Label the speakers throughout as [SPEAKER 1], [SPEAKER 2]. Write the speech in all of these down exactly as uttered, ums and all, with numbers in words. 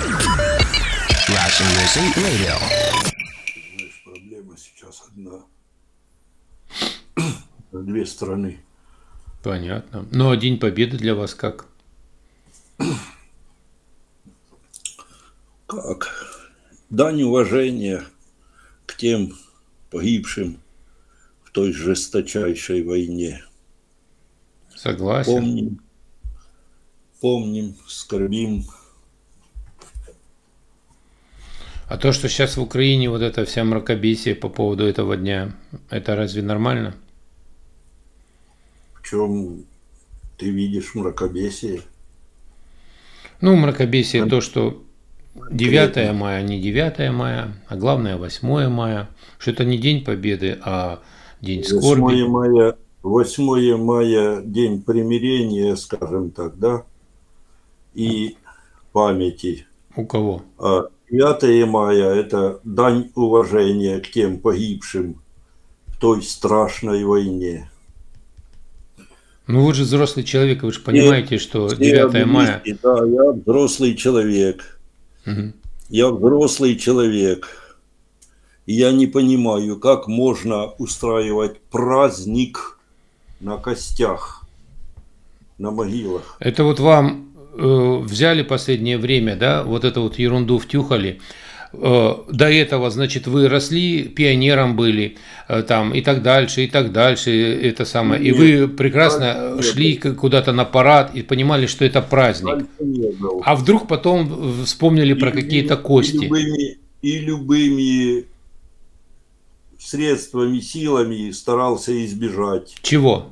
[SPEAKER 1] Russian Music Radio.
[SPEAKER 2] Знаешь, проблема сейчас одна. Две страны.
[SPEAKER 3] Понятно. Ну, а День Победы для вас как?
[SPEAKER 2] Как? Дань уважения к тем погибшим в той жесточайшей войне.
[SPEAKER 3] Согласен.
[SPEAKER 2] Помним, помним, скорбим.
[SPEAKER 3] А то, что сейчас в Украине вот эта вся мракобесие по поводу этого дня, это разве нормально?
[SPEAKER 2] В чем ты видишь мракобесие?
[SPEAKER 3] Ну, мракобесие то, что девятое мая, не девятое мая, а главное восьмое мая, что это не День Победы, а День скорби.
[SPEAKER 2] восьмое мая, восьмое мая День примирения, скажем так, да? И памяти.
[SPEAKER 3] У кого?
[SPEAKER 2] А девятое мая – это дань уважения к тем погибшим в той страшной войне.
[SPEAKER 3] Ну, вы же взрослый человек, вы же понимаете, что девятое мая…
[SPEAKER 2] Да, я взрослый человек.
[SPEAKER 3] Угу.
[SPEAKER 2] Я взрослый человек. И я не понимаю, как можно устраивать праздник на костях, на могилах.
[SPEAKER 3] Это вот вам э, взяли последнее время, да, вот эту вот ерунду втюхали. Э, до этого, значит, вы росли, пионером были, э, там, и так дальше, и так дальше, это самое. Нет, и вы прекрасно шли куда-то на парад и понимали, что это праздник. А вдруг потом вспомнили и про какие-то кости.
[SPEAKER 2] И любыми, и любыми средствами, силами старался избежать.
[SPEAKER 3] Чего?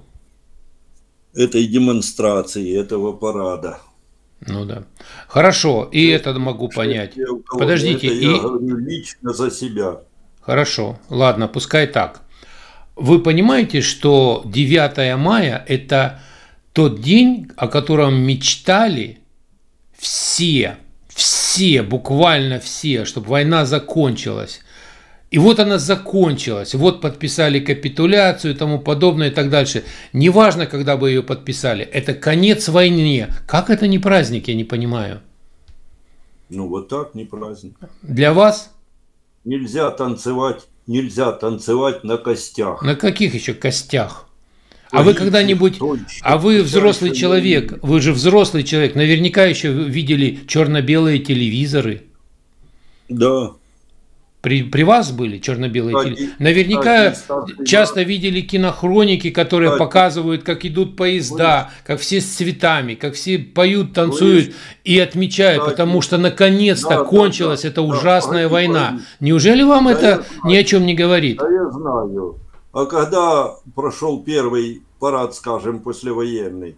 [SPEAKER 3] Этой
[SPEAKER 2] демонстрации, этого парада.
[SPEAKER 3] Ну да. Хорошо, и это, это могу понять. Подождите.
[SPEAKER 2] Это
[SPEAKER 3] и...
[SPEAKER 2] я говорю лично за себя.
[SPEAKER 3] Хорошо, ладно, пускай так. Вы понимаете, что девятое мая – это тот день, о котором мечтали все, все, буквально все, чтобы война закончилась. И вот она закончилась, вот подписали капитуляцию и тому подобное и так дальше. Неважно, когда бы ее подписали, это конец войне. Как это не праздник, я не понимаю.
[SPEAKER 2] Ну вот так не праздник.
[SPEAKER 3] Для вас?
[SPEAKER 2] Нельзя танцевать, нельзя танцевать на костях.
[SPEAKER 3] На каких еще костях? А вы когда-нибудь, а вы взрослый человек, вы же взрослый человек, наверняка еще видели черно-белые телевизоры.
[SPEAKER 2] Да.
[SPEAKER 3] При, при вас были черно-белые да, телевизоры? Наверняка да, часто видели кинохроники, которые да, показывают, как идут поезда, вы, как все с цветами, как все поют, танцуют вы, и отмечают, да, потому что наконец-то да, кончилась да, эта ужасная да, война. Пойми. Неужели вам да, это ни о чем не говорит?
[SPEAKER 2] Да, я знаю. А когда прошел первый парад, скажем, послевоенный?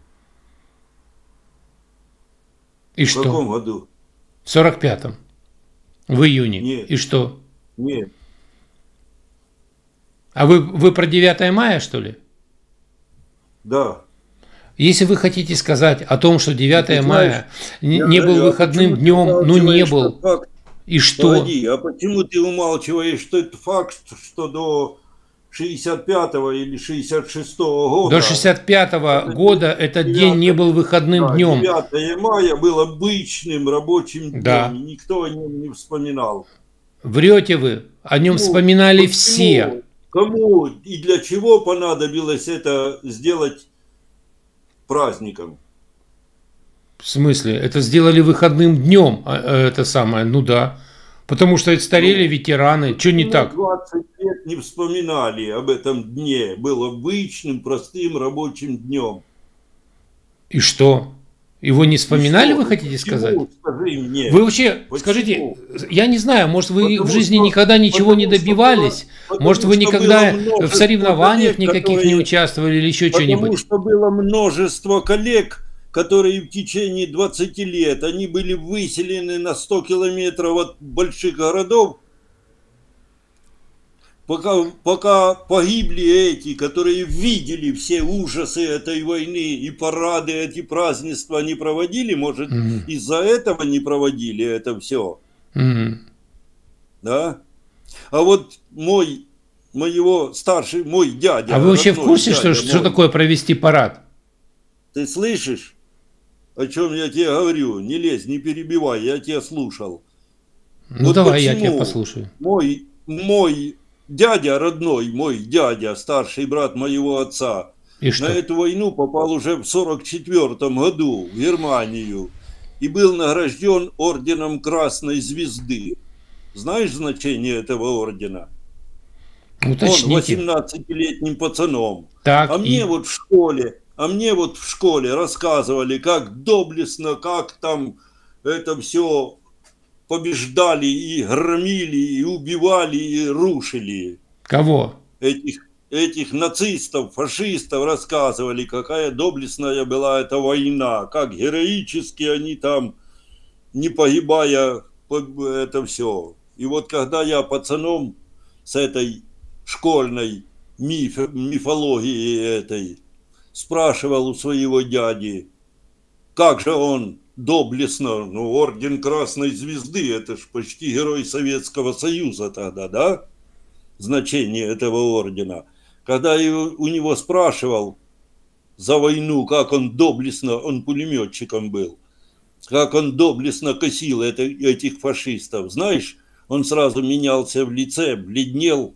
[SPEAKER 3] И
[SPEAKER 2] в
[SPEAKER 3] что?
[SPEAKER 2] В каком году?
[SPEAKER 3] В сорок пятом. В июне.
[SPEAKER 2] Нет.
[SPEAKER 3] И что?
[SPEAKER 2] Нет.
[SPEAKER 3] А вы, вы про девятое мая, что ли?
[SPEAKER 2] Да.
[SPEAKER 3] Если вы хотите сказать о том, что девятое мая не, не был выходным днем, ну не был,
[SPEAKER 2] факт?
[SPEAKER 3] И что?
[SPEAKER 2] Погоди, а почему ты умалчиваешь, что это факт, что до шестьдесят пятого или шестьдесят шестого года...
[SPEAKER 3] До шестьдесят пятого года этот девятое, день не был выходным да, днем.
[SPEAKER 2] девятое мая был обычным рабочим днем,
[SPEAKER 3] да.
[SPEAKER 2] И никто о нем не вспоминал.
[SPEAKER 3] Врете вы, о нем ну, вспоминали почему? Все.
[SPEAKER 2] Кому и для чего понадобилось это сделать праздником?
[SPEAKER 3] В смысле? Это сделали выходным днем, это самое, ну да. Потому что отстарели ну, ветераны, что не так?
[SPEAKER 2] двадцать лет не вспоминали об этом дне, был обычным, простым рабочим днем.
[SPEAKER 3] И что? Его не вспоминали, вы хотите
[SPEAKER 2] Почему?
[SPEAKER 3] сказать?
[SPEAKER 2] Скажи мне.
[SPEAKER 3] Вы вообще, Почему? Скажите, я не знаю, может вы потому в жизни что, никогда ничего не добивались? Было, может вы никогда в соревнованиях коллег, никаких которые, не участвовали или еще что-нибудь?
[SPEAKER 2] Потому что было множество коллег, которые в течение двадцати лет, они были выселены на сто километров от больших городов, пока, пока погибли эти, которые видели все ужасы этой войны, и парады, эти празднества не проводили, может, mm-hmm. из-за этого не проводили это все.
[SPEAKER 3] Mm-hmm.
[SPEAKER 2] Да? А вот мой, моего старший, мой дядя...
[SPEAKER 3] А вы вообще в курсе, что,
[SPEAKER 2] мой,
[SPEAKER 3] что такое провести парад?
[SPEAKER 2] Ты слышишь? о чем я тебе говорю. Не лезь, не перебивай, я тебя слушал.
[SPEAKER 3] Ну
[SPEAKER 2] вот
[SPEAKER 3] давай, я тебя послушаю.
[SPEAKER 2] Мой, мой дядя родной, мой дядя, старший брат моего отца,
[SPEAKER 3] И что?
[SPEAKER 2] на эту войну попал уже в сорок четвёртом году в Германию и был награжден орденом Красной Звезды. Знаешь значение этого ордена?
[SPEAKER 3] Уточните.
[SPEAKER 2] Он восемнадцатилетним пацаном.
[SPEAKER 3] Так,
[SPEAKER 2] а
[SPEAKER 3] и...
[SPEAKER 2] мне вот в школе, а мне вот в школе рассказывали, как доблестно, как там это все побеждали и громили, и убивали, и рушили.
[SPEAKER 3] Кого?
[SPEAKER 2] Этих, этих нацистов, фашистов рассказывали, какая доблестная была эта война, как героически они там, не погибая, это все. И вот когда я пацаном с этой школьной миф, мифологией этой спрашивал у своего дяди, как же он доблестно, ну, орден Красной Звезды, это ж почти герой Советского Союза тогда, да, значение этого ордена. Когда я у него спрашивал за войну, как он доблестно, он пулеметчиком был, как он доблестно косил это, этих фашистов, знаешь, он сразу менялся в лице, бледнел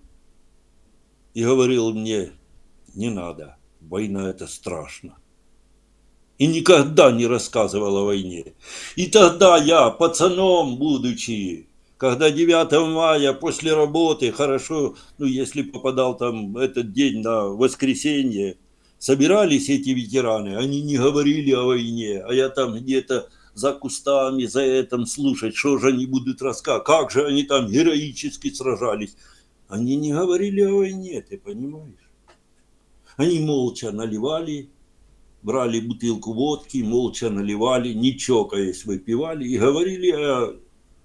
[SPEAKER 2] и говорил мне, не надо, война это страшно. И никогда не рассказывал о войне. И тогда я, пацаном будучи, когда девятого мая после работы, хорошо, ну если попадал там этот день на воскресенье, собирались эти ветераны, они не говорили о войне, а я там где-то за кустами, за этим слушать, что же они будут рассказывать, как же они там героически сражались. Они не говорили о войне, ты понимаешь? Они молча наливали, брали бутылку водки, молча наливали, не чокаясь, выпивали и говорили о,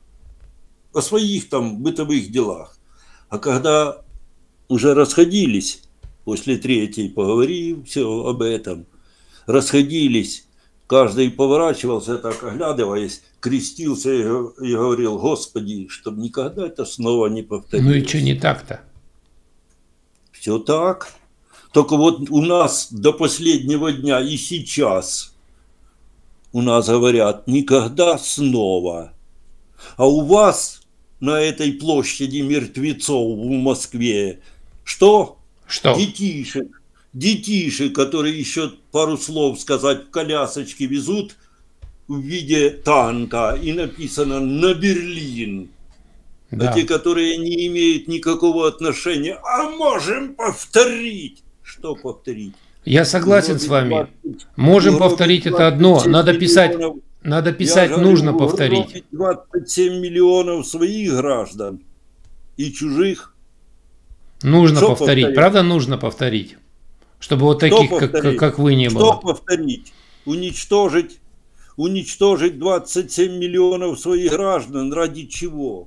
[SPEAKER 2] о своих там бытовых делах. А когда уже расходились, после третьей поговорив все об этом, расходились, каждый поворачивался так, оглядываясь, крестился и, и говорил, Господи, чтобы никогда это снова не повторилось.
[SPEAKER 3] Ну и что не так-то?
[SPEAKER 2] Все так. Только вот у нас до последнего дня и сейчас у нас говорят, никогда снова. А у вас на этой площади мертвецов в Москве что?
[SPEAKER 3] Что?
[SPEAKER 2] Детишек. Детишек, которые еще пару слов сказать в колясочке везут в виде танка. И написано «на Берлин».
[SPEAKER 3] Да.
[SPEAKER 2] А те, которые не имеют никакого отношения, а можем повторить. Что повторить?
[SPEAKER 3] Я согласен с вами. Можем повторить это одно. Надо писать, надо писать, нужно повторить.
[SPEAKER 2] двадцать семь миллионов своих граждан и чужих.
[SPEAKER 3] Нужно повторить. Правда, нужно повторить. Чтобы вот таких, как, как вы, не было.
[SPEAKER 2] Что повторить? Уничтожить, уничтожить двадцать семь миллионов своих граждан ради чего?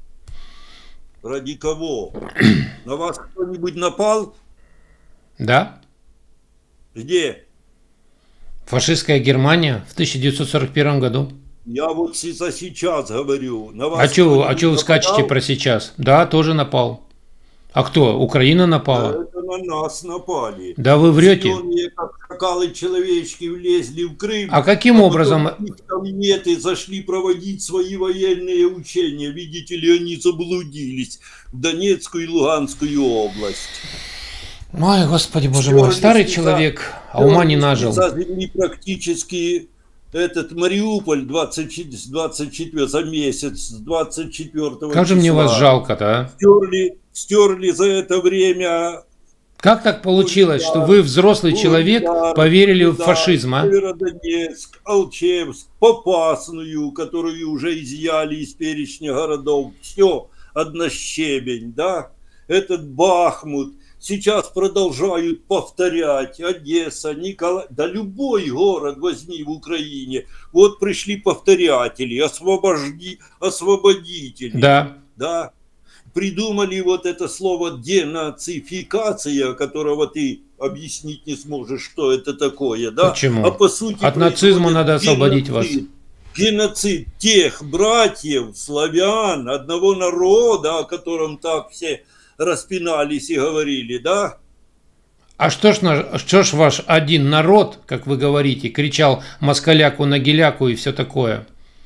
[SPEAKER 2] Ради кого? На вас кто-нибудь напал?
[SPEAKER 3] Да.
[SPEAKER 2] Где?
[SPEAKER 3] Фашистская Германия в тысяча девятьсот сорок первом году.
[SPEAKER 2] Я вот за сейчас говорю. На вас
[SPEAKER 3] а что а вы скачете про сейчас? Да, тоже напал. А кто? Украина напала?
[SPEAKER 2] Это на нас напали.
[SPEAKER 3] Да вы врете.
[SPEAKER 2] Зеленые, как шакалы человечки, влезли в Крым.
[SPEAKER 3] А каким
[SPEAKER 2] а
[SPEAKER 3] образом?
[SPEAKER 2] Кабинеты зашли проводить свои военные учения. Видите ли, они заблудились в Донецкую и Луганскую область.
[SPEAKER 3] Ой, Господи, Боже мой, старый человек, а ума не нажил.
[SPEAKER 2] Зажгли практически этот Мариуполь двадцать четвёртого за месяц, с двадцать четвёртого
[SPEAKER 3] Как же мне вас жалко-то, а?
[SPEAKER 2] Стерли, стерли за это время.
[SPEAKER 3] Как так получилось, Удар, что вы, взрослый Удар, человек, поверили Удар, в фашизм, а?
[SPEAKER 2] Северодонецк, Алчевск, Попасную, которую уже изъяли из перечня городов. Все, однощебень, да? Этот Бахмут. Сейчас продолжают повторять. Одесса, Николай, да любой город возьми в Украине. Вот пришли повторятели, освобожди, освободители.
[SPEAKER 3] Да.
[SPEAKER 2] Да. Придумали вот это слово денацификация, которого ты объяснить не сможешь, что это такое. Да?
[SPEAKER 3] Почему?
[SPEAKER 2] А по сути
[SPEAKER 3] от нацизма надо освободить
[SPEAKER 2] геноцид.
[SPEAKER 3] вас.
[SPEAKER 2] Геноцид тех братьев, славян, одного народа, о котором так все распинались и говорили, да?
[SPEAKER 3] А что ж, наш, что ж ваш один народ, как вы говорите, кричал москаляку на геляку и все такое?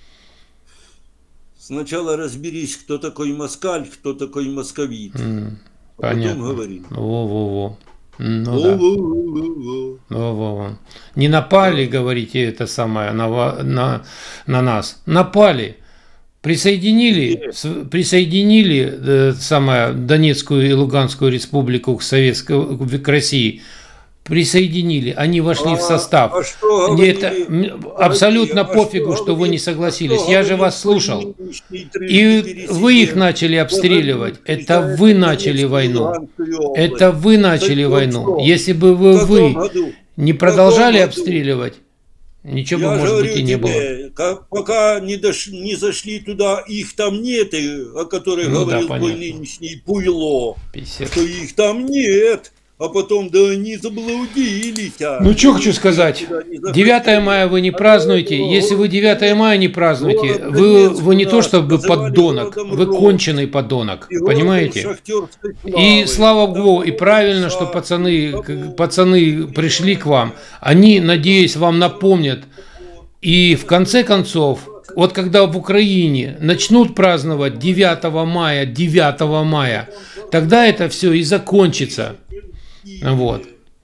[SPEAKER 2] Сначала разберись, кто такой москаль, кто такой московит. Mm, а
[SPEAKER 3] понятно.
[SPEAKER 2] Потом говори.
[SPEAKER 3] Во-во-во. Ну, да. Во-во-во. Не напали, говорите, это самое, на, на, на нас. Напали. Присоединили, присоединили э, самое, Донецкую и Луганскую республику к Советской, к России. Присоединили, они вошли а, в состав. А что не это, абсолютно а пофигу, что, что вы не согласились. Что Я же вас слушал. И вы их начали обстреливать. Это вы начали войну. Это вы начали войну. Если бы вы, вы не продолжали обстреливать, ничего бы, может быть, и не было.
[SPEAKER 2] Как, пока не, дош, не зашли туда, их там нет, о которых ну, говорил да, нынешний Пуйло, пятьдесят. Что их там нет. А потом, да они заблудились. А.
[SPEAKER 3] Ну, что хочу сказать. девятое мая вы не празднуете. Если вы девятое мая не празднуете, вы, вы не то чтобы подонок, вы конченый подонок. Понимаете? И слава Богу, и правильно, что пацаны, пацаны пришли к вам. Они, надеюсь, вам напомнят. И в конце концов, вот когда в Украине начнут праздновать девятого мая, девятого мая, тогда это все и закончится. Вот.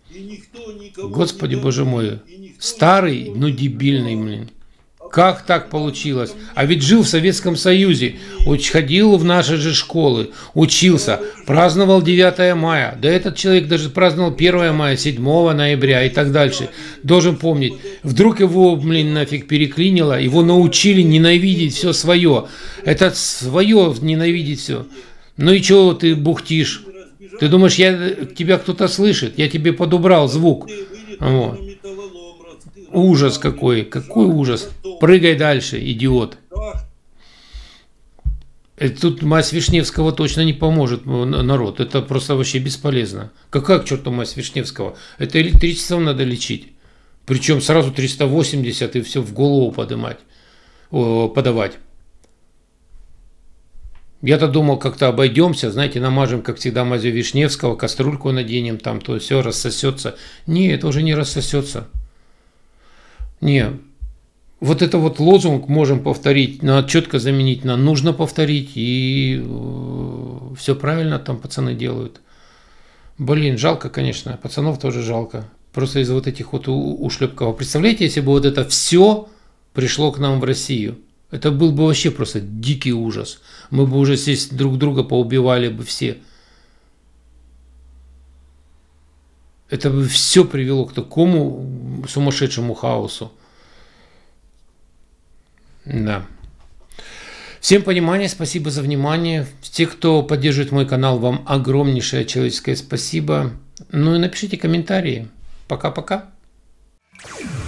[SPEAKER 3] Господи, боже мой. Старый, но дебильный, блин. Как так получилось? А ведь жил в Советском Союзе, ходил в наши же школы, учился, праздновал девятое мая. Да этот человек даже праздновал первое мая, седьмого ноября и так дальше. Должен помнить. Вдруг его, блин, нафиг переклинило, его научили ненавидеть все свое. Это свое ненавидеть все. Ну и чего ты бухтишь? Ты думаешь, я, тебя кто-то слышит? Я тебе подубрал звук. Вот. Ужас какой. Какой ужас. Прыгай дальше, идиот. Тут мазь Вишневского точно не поможет, народ. Это просто вообще бесполезно. Какая к черту мазь Вишневского? Это электричеством надо лечить. Причем сразу триста восемьдесят и все в голову подымать, подавать. Я-то думал, как-то обойдемся, знаете, намажем, как всегда, мазью Вишневского, кастрюльку наденем, там, то все рассосется. Не, это уже не рассосется. Не, вот это вот лозунг можем повторить, надо четко заменить на нужно повторить, и все правильно там пацаны делают. Блин, жалко, конечно, пацанов тоже жалко. Просто из-за вот этих вот ушлепков. Представляете, если бы вот это все пришло к нам в Россию? Это был бы вообще просто дикий ужас. Мы бы уже здесь друг друга поубивали бы все. Это бы все привело к такому сумасшедшему хаосу. Да. Всем понимания, спасибо за внимание. Те, кто поддерживает мой канал, вам огромнейшее человеческое спасибо. Ну и напишите комментарии. Пока-пока.